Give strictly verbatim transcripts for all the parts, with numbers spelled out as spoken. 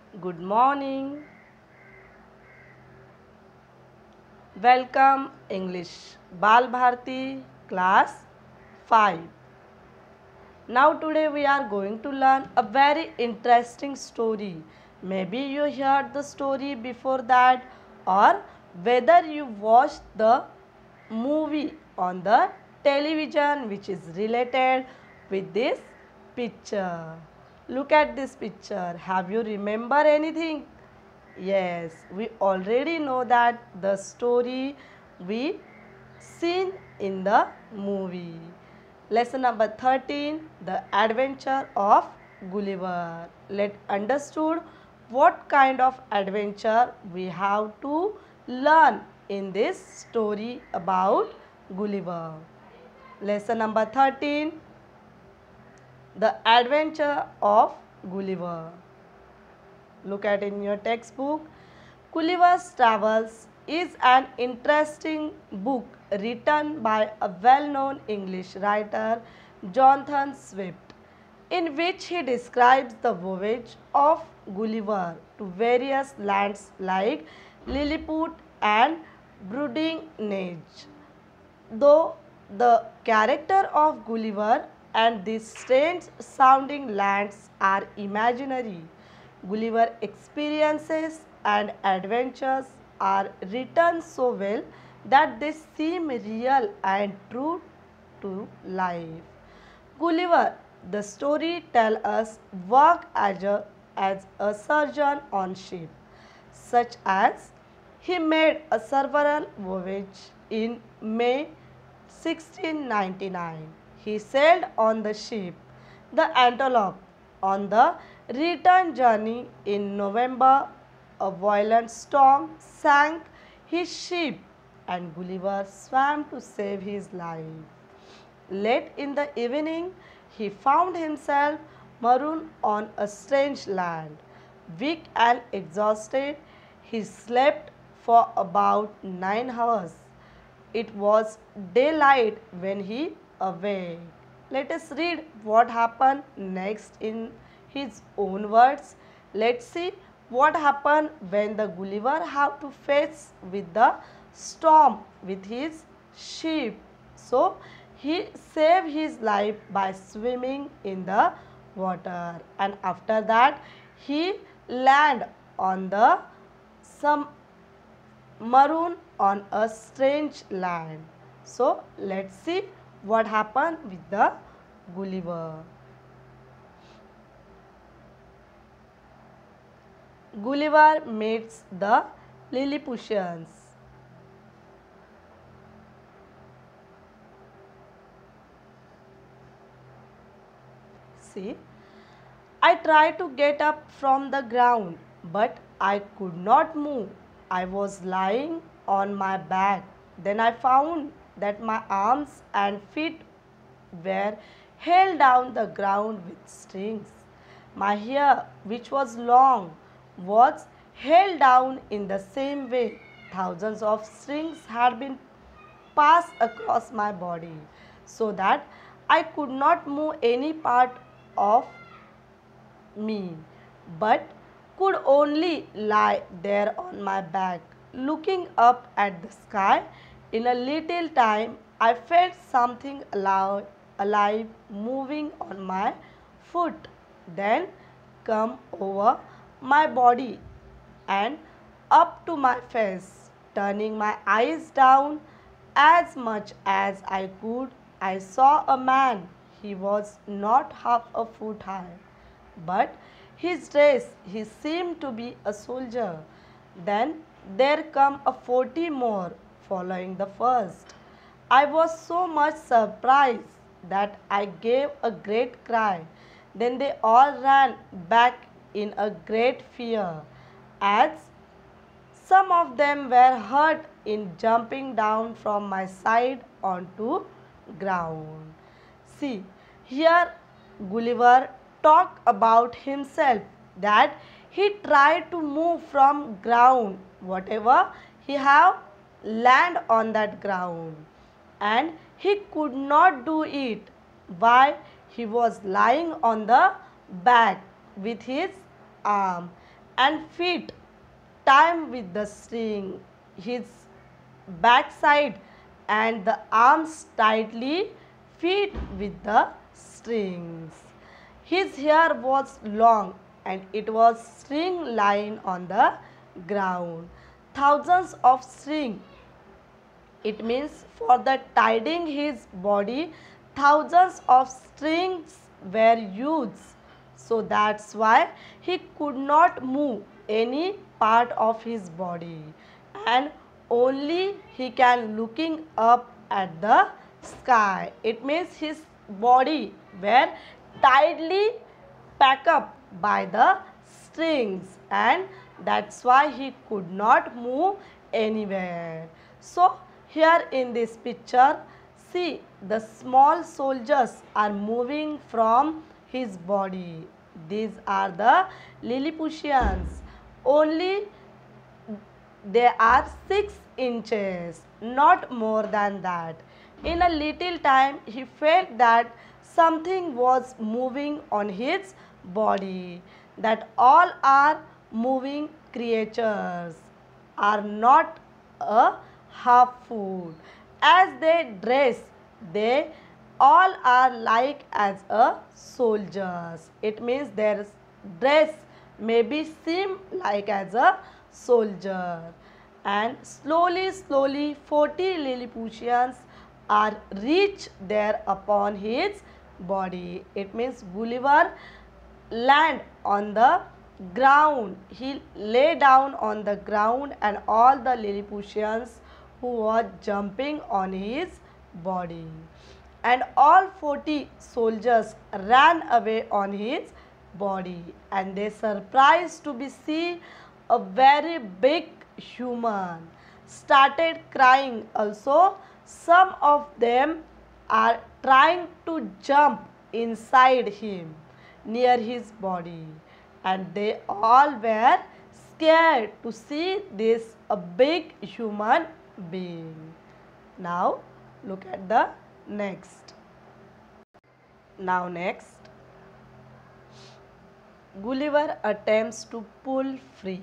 Good morning. Welcome English Bal Bharti class five. Now today we are going to learn a very interesting story. Maybe you heard the story before that or whether you watched the movie on the television which is related with this picture. Look at this picture. Have you remember anything? Yes, we already know that the story we seen in the movie. Lesson number thirteen, The Adventure of Gulliver. Let understood what kind of adventure we have to learn in this story about Gulliver. Lesson number thirteen, The Adventure of Gulliver. Look at in your textbook. Gulliver's Travels is an interesting book written by a well-known English writer, Jonathan Swift, in which he describes the voyage of Gulliver to various lands like Lilliput and Brundage. Though the character of Gulliver and these strange sounding lands are imaginary, Gulliver experiences and adventures are written so well that they seem real and true to life. Gulliver, the story tells us, worked as a, as a surgeon on ship, such as he made a several voyage in May sixteen ninety-nine. He sailed on the ship the Antelope. On the return journey in November, a violent storm sank his ship and Gulliver swam to save his life. Late in the evening, he found himself marooned on a strange land. Weak and exhausted, he slept for about nine hours. It was daylight when he awoke. Let us read what happened next in his own words. Let's see what happened when the Gulliver had to face with the storm with his ship. So he saved his life by swimming in the water, and after that he land on the some maroon on a strange land. So let's see what happened with the Gulliver. Gulliver meets the Lilliputians. See, I tried to get up from the ground, but I could not move. I was lying on my back. Then I found that my arms and feet were held down the ground with strings. My hair, which was long, was held down in the same way. Thousands of strings had been passed across my body so that I could not move any part of me, but could only lie there on my back, looking up at the sky. In a little time, I felt something alive, alive moving on my foot, then come over my body and up to my face. Turning my eyes down as much as I could, I saw a man. He was not half a foot high, but his dress, he seemed to be a soldier. Then there come a forty more following the first. I was so much surprised that I gave a great cry. Then they all ran back in a great fear, as some of them were hurt in jumping down from my side onto ground. See, here Gulliver talked about himself that he tried to move from ground whatever he have land on that ground, and he could not do it while he was lying on the back with his arm. and feet tied with the string, his backside and the arms tightly fit with the strings. His hair was long and it was string lying on the ground. Thousands of string, it means for the tiding his body, thousands of strings were used. So that's why he could not move any part of his body, and only he can looking up at the sky. It means his body were tightly packed up by the strings, and that's why he could not move anywhere. So here in this picture, see the small soldiers are moving from his body. These are the Lilliputians. Only they are six inches, not more than that. In a little time, he felt that something was moving on his body, that all are moving creatures are not a half food. As they dress, they all are like as a soldiers. It means their dress maybe seem like as a soldier. And slowly, slowly, forty Lilliputians are reached there upon his body. It means Gulliver land on the ground. He lay down on the ground, and all the Lilliputians who was jumping on his body, and all forty soldiers ran away on his body, and they surprised to be see a very big human started crying. Also some of them are trying to jump inside him near his body, and they all were scared to see this a big human being. Now look at the next. Now next, Gulliver attempts to pull free.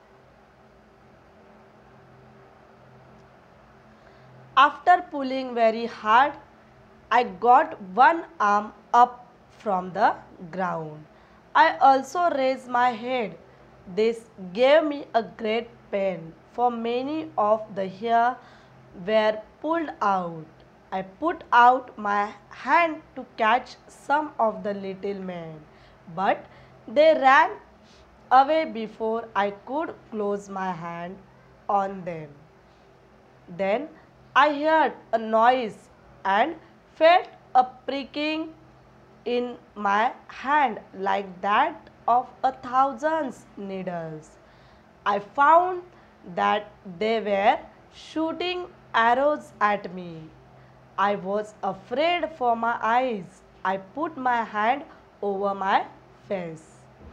After pulling very hard, I got one arm up from the ground. I also raised my head. This gave me a great pain, for many of the hair were pulled out. I put out my hand to catch some of the little men, but they ran away before I could close my hand on them. Then I heard a noise and felt a pricking in my hand like that of a thousand needles. I found that they were shooting arrows at me. I was afraid for my eyes. I put my hand over my face.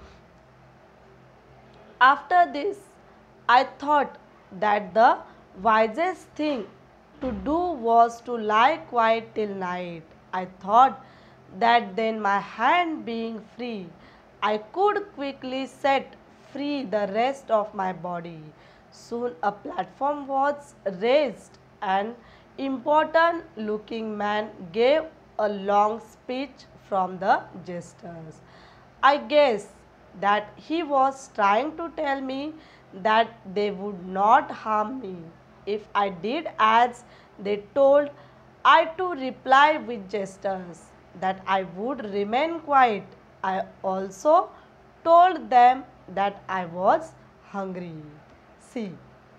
After this, I thought that the wisest thing to do was to lie quiet till night. I thought that then, my hand being free, I could quickly set free the rest of my body. Soon a platform was raised. An important looking man gave a long speech from the jesters. I guess that he was trying to tell me that they would not harm me if I did as they told. I to reply with gestures that I would remain quiet. I also told them that I was hungry. See.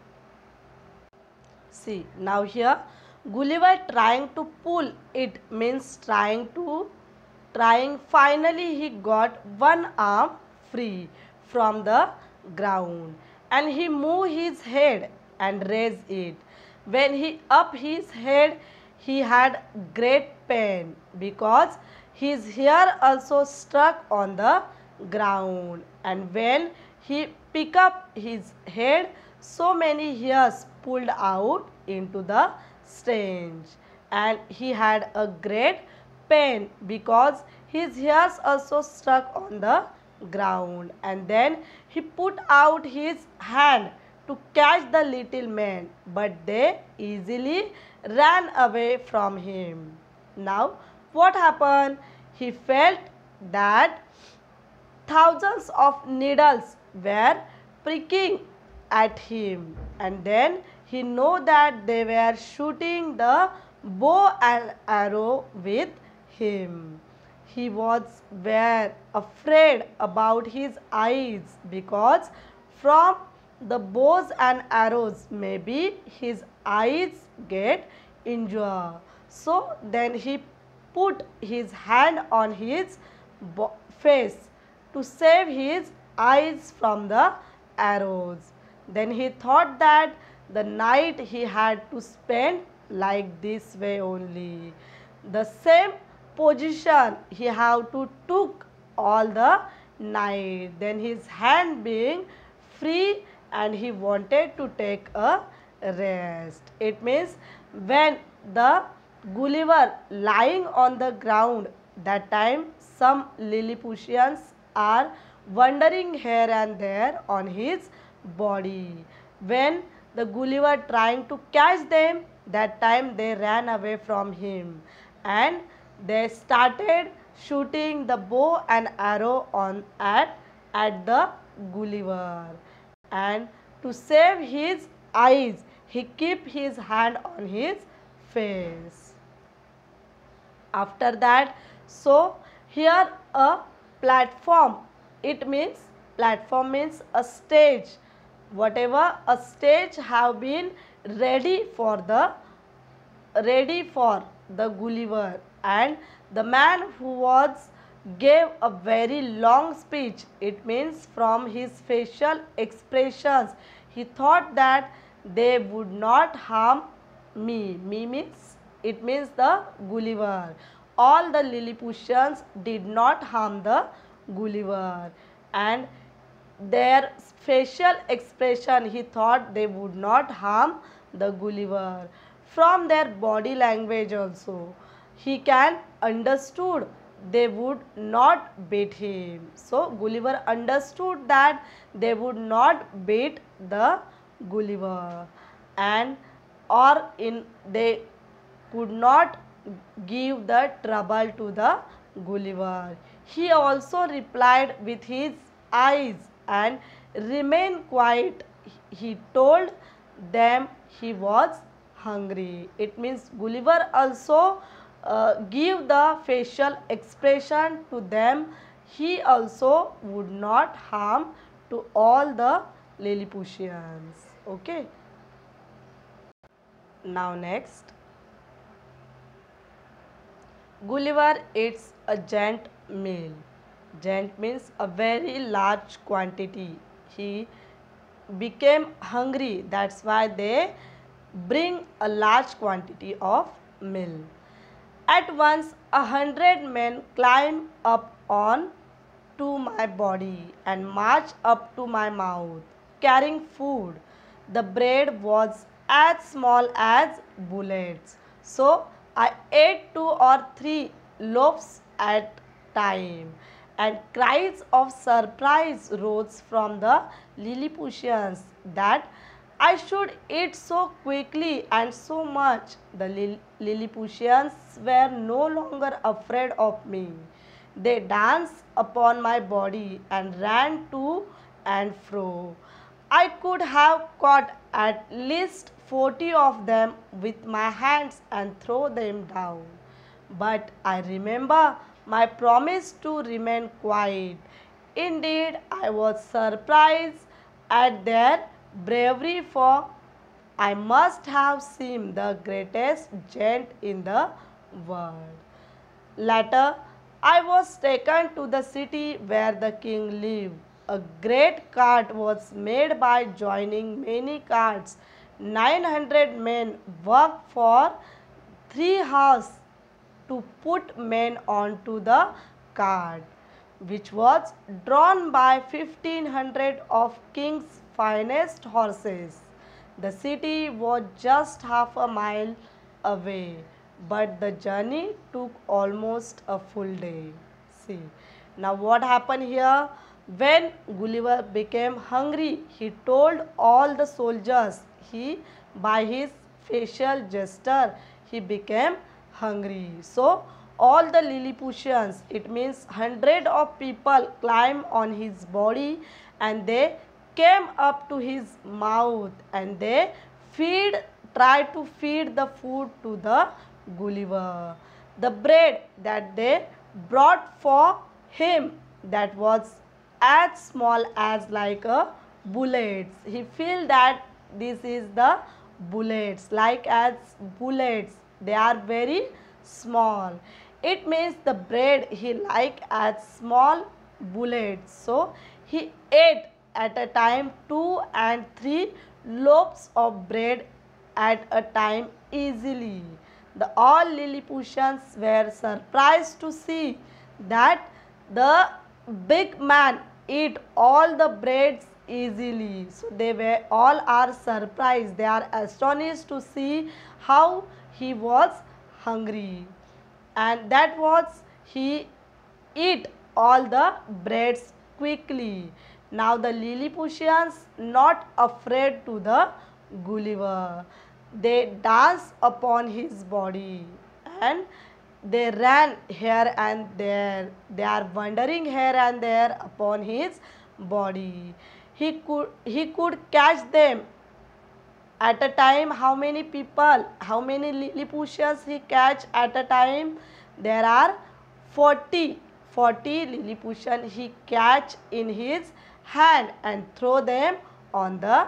See, now here Gulliver trying to pull, it means trying to, trying finally he got one arm free from the ground, and he moved his head and raised it. When he up his head, he had great pain because his hair also struck on the ground, and when he picked up his head, so many hairs pulled out into the stench, and he had a great pain because his hairs also struck on the ground, and then he put out his hand to catch the little men, but they easily ran away from him. Now, what happened? He felt that thousands of needles were pricking at him, and then he knew that they were shooting the bow and arrow with him. He was very afraid about his eyes because from the bows and arrows maybe his eyes get injured. So then he put his hand on his face to save his eyes from the arrows. Then he thought that the night he had to spend like this way only. The same position he have to took all the night. Then his hand being free and he wanted to take a rest. It means when the Gulliver lying on the ground, that time some Lilliputians are wandering here and there on his body. When the Gulliver trying to catch them, that time they ran away from him and they started shooting the bow and arrow on at, at the Gulliver. And to save his eyes, he keep his hand on his face. After that, so here a platform, it means platform means a stage, whatever a stage have been ready for the ready for the Gulliver, and the man who was gave a very long speech. It means from his facial expressions he thought that they would not harm me. Me means it means the Gulliver. All the Lilliputians did not harm the Gulliver, and their facial expression he thought they would not harm the Gulliver. From their body language also he can understood they would not beat him. So Gulliver understood that they would not beat the Gulliver, and or in they could not give the trouble to the Gulliver. He also replied with his eyes and remained quiet. He told them he was hungry. It means Gulliver also uh, give the facial expression to them. He also would not harm to all the Lilliputians. Okay. Now next, Gulliver eats a giant meal. Giant means a very large quantity. He became hungry. That's why they bring a large quantity of meal. At once a hundred men climb up on to my body and march up to my mouth, carrying food. The bread was as small as bullets. So I ate two or three loaves at time, and cries of surprise rose from the Lilliputians that I should eat so quickly and so much. The Lill Lilliputians were no longer afraid of me. They danced upon my body and ran to and fro. I could have caught at least forty of them with my hands and throw them down. But I remember my promise to remain quiet. Indeed, I was surprised at their bravery, for I must have seemed the greatest giant in the world. Later, I was taken to the city where the king lived. A great cart was made by joining many carts. Nine hundred men worked for three hours to put men onto the cart, which was drawn by fifteen hundred of king's finest horses. The city was just half a mile away, but the journey took almost a full day. See, now what happened here? When Gulliver became hungry, he told all the soldiers he, by his facial gesture, he became hungry. So, all the Lilliputians, it means hundred of people climb on his body and they came up to his mouth and they feed, try to feed the food to the Gulliver. The bread that they brought for him, that was as small as like a bullets. He feel that this is the bullets, like as bullets, they are very small. It means the bread he like as small bullets. So he ate at a time two and three loaves of bread at a time easily. The all Lilliputians were surprised to see that the big man eat all the breads easily. So they were all are surprised. They are astonished to see how he was hungry. And that was he eat all the breads quickly. Now the Lilliputians not afraid to the Gulliver. They dance upon his body and they ran here and there. They are wandering here and there upon his body. He could he could catch them at a time. How many people, how many Lilliputians he catch at a time? There are forty. forty Lilliputian he catch in his hand and throw them on the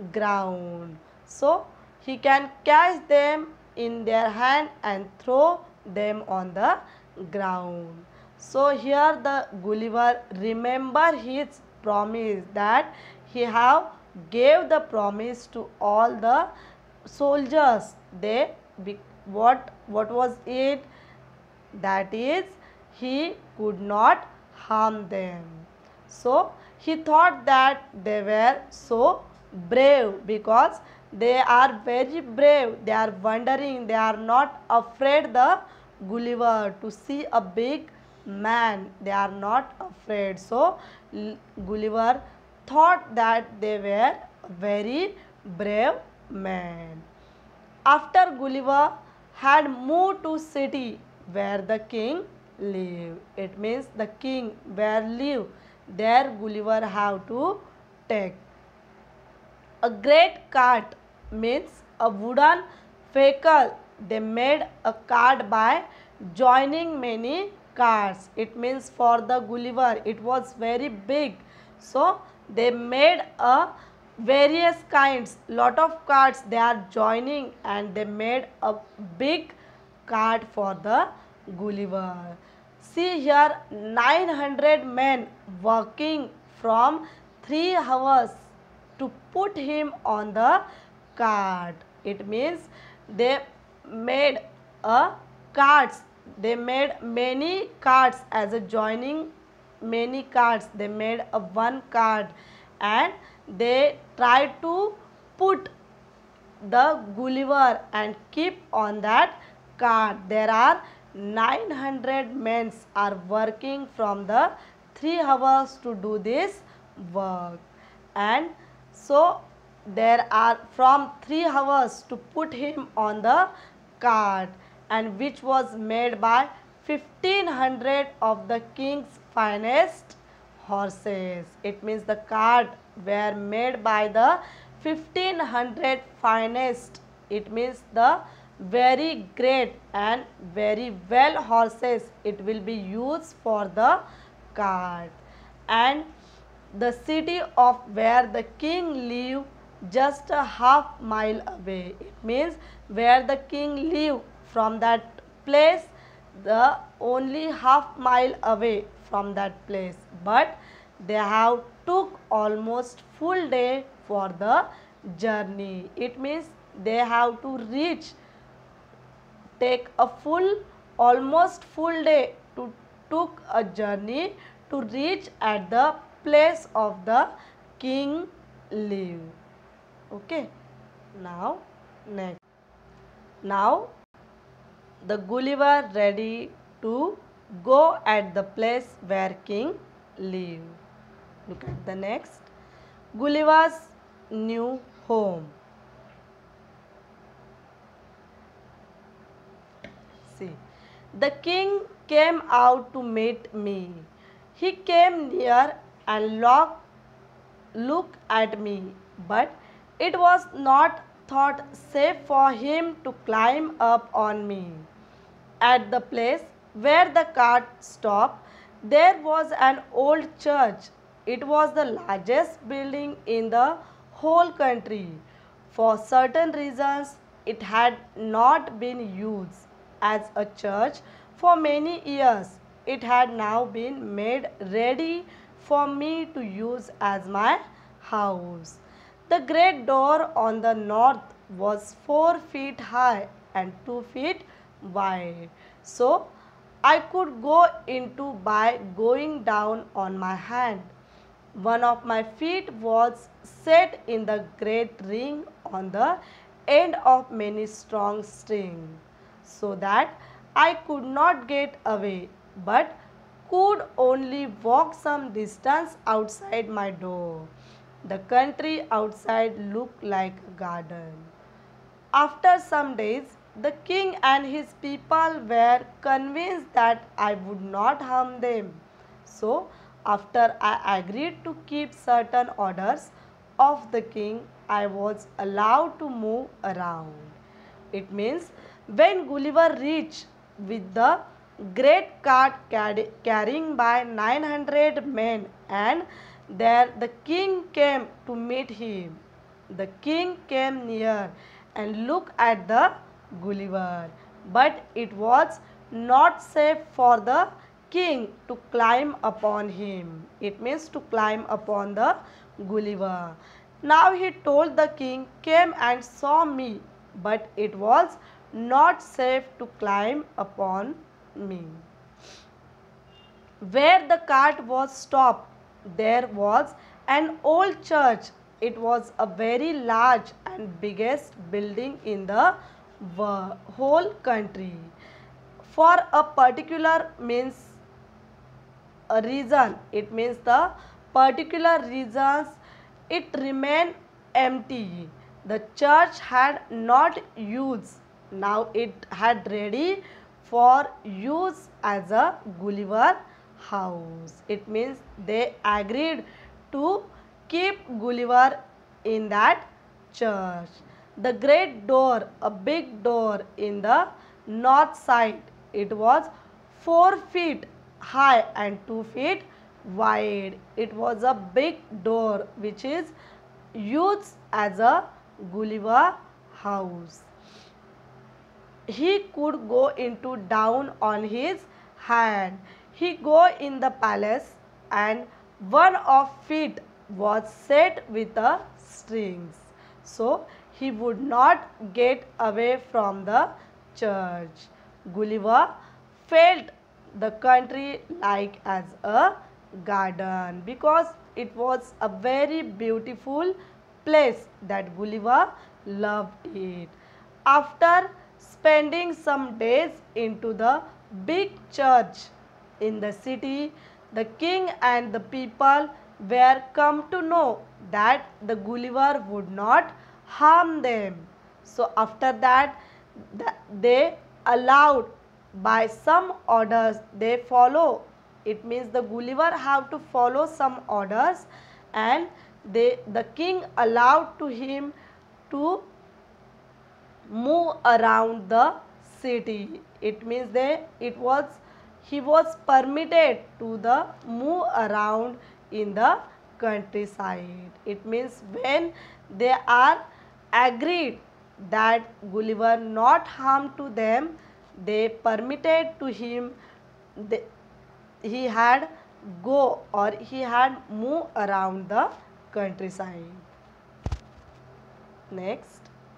ground. So he can catch them in their hand and throw them on the ground. So here the Gulliver remember his promise that he have gave the promise to all the soldiers. They what what was it? That is, he could not harm them. So he thought that they were so brave because they are very brave. They are wondering, they are not afraid the Gulliver to see a big man. They are not afraid. So Gulliver thought that they were very brave men. After Gulliver had moved to city where the king lived, it means the king where live, there Gulliver have to take. A great cart means a wooden vehicle. They made a cart by joining many carts. It means for the Gulliver it was very big. So they made a various kinds, lot of carts they are joining and they made a big cart for the Gulliver. See here, nine hundred men working from three hours to put him on the cart. It means they made a carts. They made many carts as a joining many carts. They made a one cart and they tried to put the Gulliver and keep on that cart. There are nine hundred men are working from the three hours to do this work. And so there are from three hours to put him on the cart, and which was made by fifteen hundred of the king's finest horses. It means the cart were made by the fifteen hundred finest. It means the very great and very well horses it will be used for the cart. And the city of where the king lived just a half mile away. It means where the king lived, from that place the only half mile away from that place, but they have took almost full day for the journey. It means they have to reach, take a full almost full day to took a journey to reach at the place of the king live. Okay, now next. Now the Gulliver ready to go at the place where king live. Look at the next. Gulliver's new home. See, the king came out to meet me. He came near and looked look at me, but it was not thought safe for him to climb up on me. At the place where the cart stopped, there was an old church. It was the largest building in the whole country. For certain reasons, it had not been used as a church for many years. It had now been made ready for me to use as my house. The great door on the north was four feet high and two feet wide. So I could go into by going down on my hand. One of my feet was set in the great ring on the end of many strong strings, so that I could not get away, but could only walk some distance outside my door. The country outside looked like a garden. After some days, the king and his people were convinced that I would not harm them. So, after I agreed to keep certain orders of the king, I was allowed to move around. It means when Gulliver reached with the great cart carrying by nine hundred men, and there the king came to meet him. The king came near and looked at the Gulliver, but it was not safe for the king to climb upon him. It means to climb upon the Gulliver. Now he told the king, came and saw me, but it was not safe to climb upon me. Where the cart was stopped, there was an old church. It was a very large and biggest building in the whole country. For a particular means a reason, it means the particular reasons it remained empty. The church had not used. Now it had ready for use as a Gulliver house. It means they agreed to keep Gulliver in that church. The great door, a big door in the north side, it was four feet high and two feet wide. It was a big door which is used as a Gulliver house. He could go into down on his hand. He go in the palace, and one of feet was set with a strings, so he would not get away from the church. Gulliver felt the country like as a garden, because it was a very beautiful place that Gulliver loved it. After spending some days into the big church in the city, the king and the people were come to know that the Gulliver would not harm them. So after that, they allowed by some orders they follow. It means the Gulliver have to follow some orders, and they the king allowed to him to move around the city. It means they it was he was permitted to the move around in the countryside. It means when they are agreed that Gulliver not harm to them, they permitted to him, they, he had go or he had move around the countryside. Next.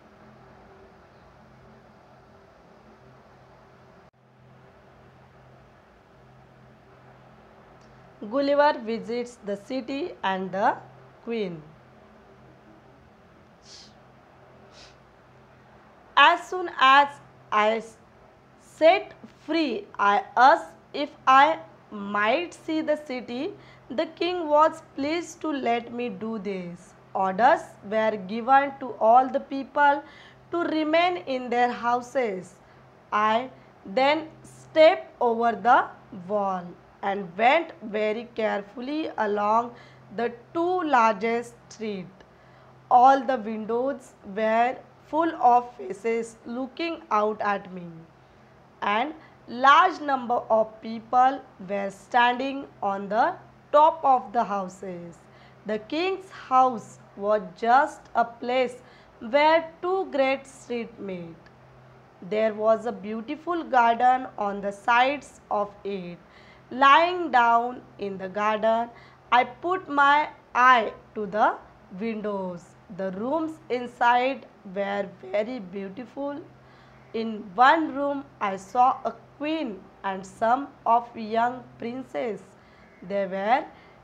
Gulliver visits the city and the queen. As soon as I set free, I asked if I might see the city, the king was pleased to let me do this. Orders were given to all the people to remain in their houses. I then stepped over the wall and went very carefully along the two largest streets. All the windows were full of faces looking out at me, and large number of people were standing on the top of the houses. The king's house was just a place where two great streets meet. There was a beautiful garden on the sides of it. Lying down in the garden, I put my eye to the windows. The rooms inside were very beautiful. In one room, I saw a queen and some of young princes. They were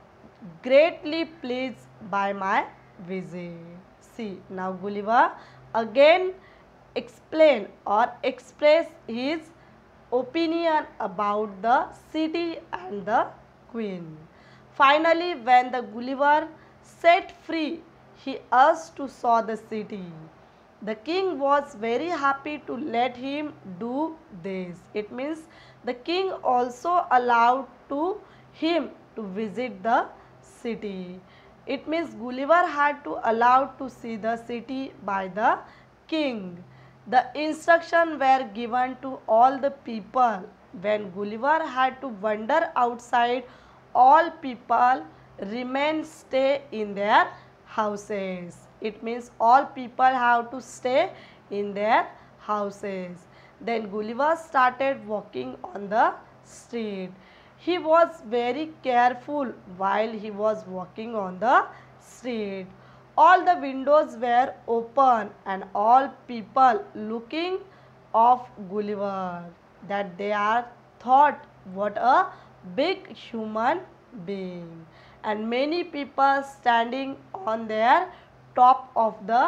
greatly pleased by my visit. See, now Gulliver again explain or express his opinion about the city and the queen. Finally, when the Gulliver set free, he asked to saw the city. The king was very happy to let him do this. It means the king also allowed to him to visit the city. It means Gulliver had to allow to see the city by the king. The instructions were given to all the people. When Gulliver had to wander outside, all people remain stay in their houses. It means all people have to stay in their houses. Then Gulliver started walking on the street. He was very careful while he was walking on the street. All the windows were open and all people looking of Gulliver, that they are thought what a big human being, and many people standing on their top of the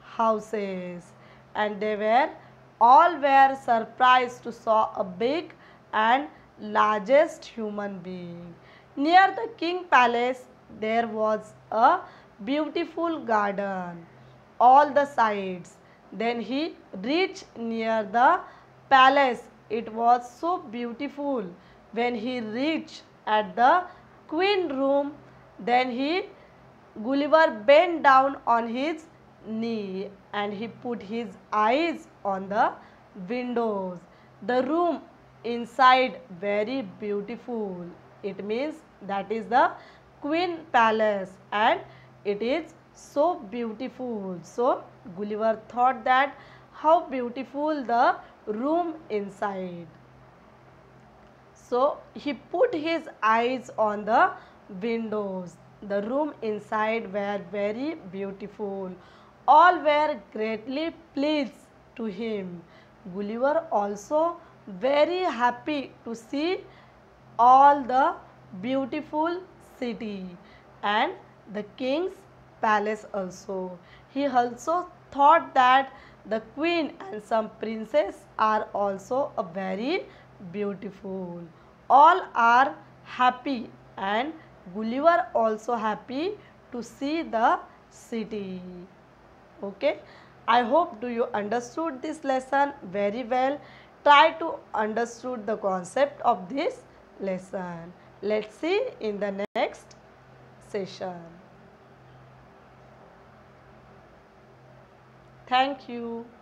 houses, and they were all were surprised to saw a big and largest human being. Near the king palace there was a beautiful garden all the sides. Then he reached near the palace. It was so beautiful. When he reached at the queen room, then he Gulliver bent down on his knee and he put his eyes on the windows. The room inside very beautiful. It means that is the queen palace and it is so beautiful. So Gulliver thought that how beautiful the room inside. So he put his eyes on the windows. The room inside were very beautiful. All were greatly pleased to him. Gulliver also very happy to see all the beautiful city and the king's palace also. He also thought that the queen and some princess are also a very beautiful. All are happy and Gulliver also happy to see the city. Okay, I hope do you understood this lesson very well. Try to understood the concept of this lesson. Let's see in the next session. Thank you.